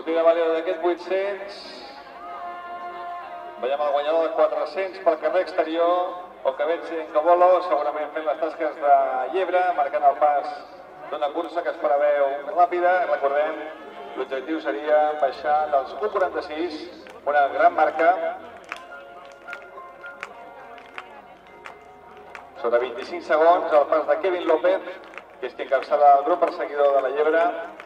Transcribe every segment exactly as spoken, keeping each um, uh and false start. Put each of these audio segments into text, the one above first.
Sortida vàlida d'aquest vuit-cents. Veiem el guanyador de quatre-cents pel carrer exterior, Ocavetxe Encobolo, segurament fent les tasques de llebre, marcant el pas d'una cursa que es preveu ràpida. Recordem, l'objectiu seria baixar dels u quaranta-sis, una gran marca. Sobre vint-i-cinc segons, el pas de Kevin López, que és qui encapçala el grup perseguidor de la llebre.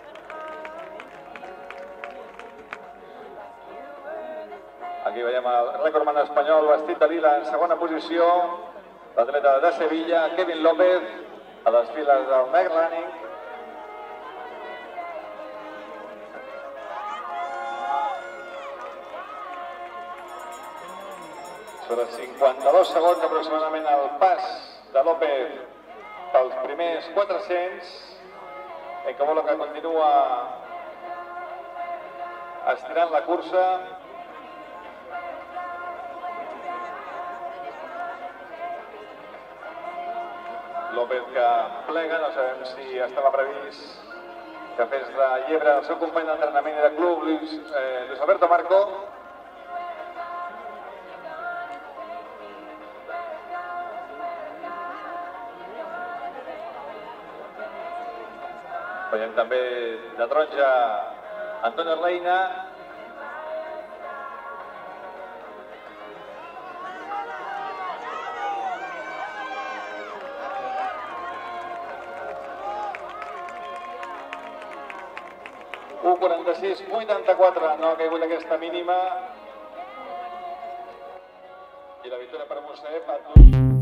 Aquí veiem el recordman espanyol vestit de lila en segona posició, l'atleta de Sevilla, Kevin López, a les files del Next Running. Sobre cinquanta-dos segons aproximadament el pas de López pels primers quatre-cents. Encobolo que continua estirant la cursa. López que plega, no sabem si estava previst que fes de llebre el seu company d'entrenament i de club, Luis, eh, Luis Alberto Marco. Veiem també de taronja Antonio Reina. u quaranta-sis vuitanta-quatre, no ha caigut aquesta mínima. I la victòria per Mosef.